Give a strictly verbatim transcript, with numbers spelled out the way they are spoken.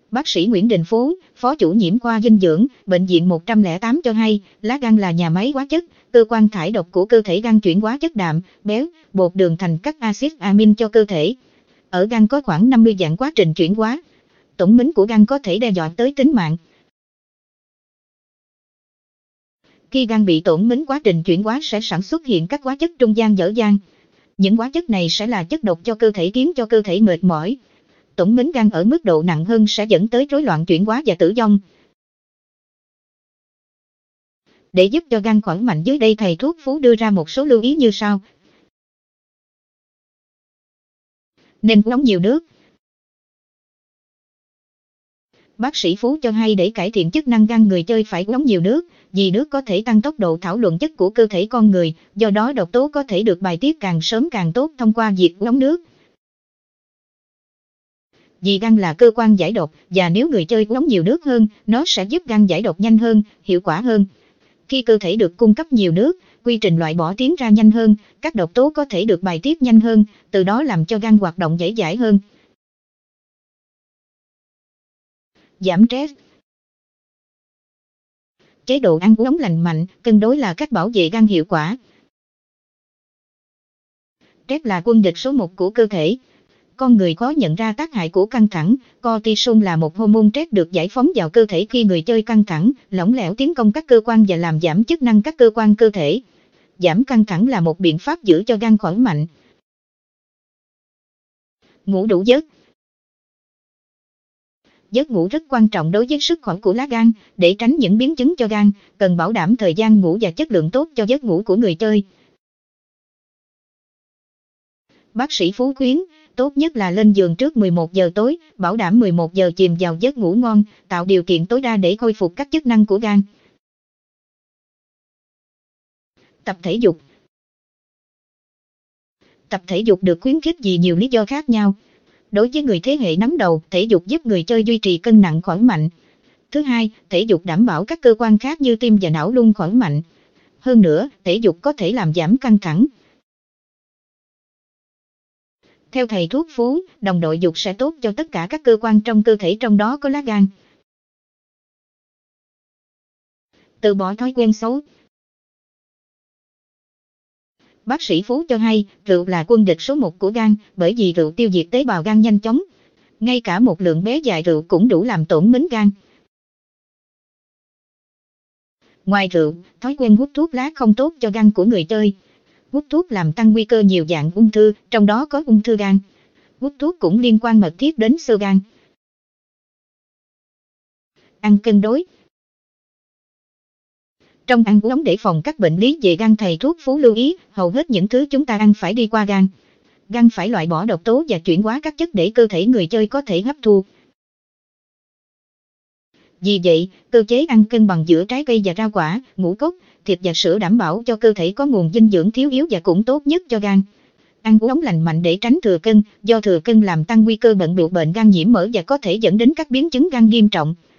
Bác sĩ Nguyễn Đình Phú, Phó chủ nhiệm khoa dinh dưỡng, Bệnh viện một không tám cho hay, lá gan là nhà máy hóa chất, cơ quan thải độc của cơ thể gan chuyển hóa chất đạm, béo, bột đường thành các axit amin cho cơ thể. Ở gan có khoảng năm mươi dạng quá trình chuyển hóa. Tổn mến của gan có thể đe dọa tới tính mạng. Khi gan bị tổn mến, quá trình chuyển hóa sẽ sản xuất hiện các hóa chất trung gian dở gan. Những hóa chất này sẽ là chất độc cho cơ thể, khiến cho cơ thể mệt mỏi. Tổn mến gan ở mức độ nặng hơn sẽ dẫn tới rối loạn chuyển hóa và tử vong. Để giúp cho gan khỏe mạnh, dưới đây thầy thuốc Phú đưa ra một số lưu ý như sau. Nên uống nhiều nước. Bác sĩ Phú cho hay để cải thiện chức năng gan, người chơi phải uống nhiều nước, vì nước có thể tăng tốc độ thảo luận chất của cơ thể con người, do đó độc tố có thể được bài tiết càng sớm càng tốt thông qua việc uống nước. Vì gan là cơ quan giải độc, và nếu người chơi uống nhiều nước hơn, nó sẽ giúp gan giải độc nhanh hơn, hiệu quả hơn. Khi cơ thể được cung cấp nhiều nước, quy trình loại bỏ tiến ra nhanh hơn, các độc tố có thể được bài tiết nhanh hơn, từ đó làm cho gan hoạt động dễ dãi hơn. Giảm stress. Chế độ ăn uống lành mạnh, cân đối là cách bảo vệ gan hiệu quả. Stress là quân địch số một của cơ thể. Con người khó nhận ra tác hại của căng thẳng. Cortisol là một hormone stress được giải phóng vào cơ thể khi người chơi căng thẳng, lỏng lẻo tiến công các cơ quan và làm giảm chức năng các cơ quan cơ thể. Giảm căng thẳng là một biện pháp giữ cho gan khỏe mạnh. Ngủ đủ giấc. Giấc ngủ rất quan trọng đối với sức khỏe của lá gan. Để tránh những biến chứng cho gan, cần bảo đảm thời gian ngủ và chất lượng tốt cho giấc ngủ của người chơi. Bác sĩ Phú khuyến, tốt nhất là lên giường trước mười một giờ tối, bảo đảm mười một giờ chìm vào giấc ngủ ngon, tạo điều kiện tối đa để khôi phục các chức năng của gan. Tập thể dục. Tập thể dục được khuyến khích vì nhiều lý do khác nhau. Đối với người thế hệ nắm đầu, thể dục giúp người chơi duy trì cân nặng khỏe mạnh. Thứ hai, thể dục đảm bảo các cơ quan khác như tim và não luôn khỏe mạnh. Hơn nữa, thể dục có thể làm giảm căng thẳng. Theo thầy thuốc Phú, đồng đội dục sẽ tốt cho tất cả các cơ quan trong cơ thể, trong đó có lá gan. Từ bỏ thói quen xấu. Bác sĩ Phú cho hay, rượu là quân địch số một của gan, bởi vì rượu tiêu diệt tế bào gan nhanh chóng. Ngay cả một lượng bé dài rượu cũng đủ làm tổn mến gan. Ngoài rượu, thói quen hút thuốc lá không tốt cho gan của người chơi. Hút thuốc làm tăng nguy cơ nhiều dạng ung thư, trong đó có ung thư gan. Hút thuốc cũng liên quan mật thiết đến xơ gan. Ăn cân đối. Trong ăn uống để phòng các bệnh lý về gan, thầy thuốc Phú lưu ý, hầu hết những thứ chúng ta ăn phải đi qua gan. Gan phải loại bỏ độc tố và chuyển hóa các chất để cơ thể người chơi có thể hấp thu. Vì vậy, cơ chế ăn cân bằng giữa trái cây và rau quả, ngũ cốc, thịt và sữa đảm bảo cho cơ thể có nguồn dinh dưỡng thiếu yếu và cũng tốt nhất cho gan. Ăn uống lành mạnh để tránh thừa cân, do thừa cân làm tăng nguy cơ bận bịu bệnh gan, nhiễm mỡ và có thể dẫn đến các biến chứng gan nghiêm trọng.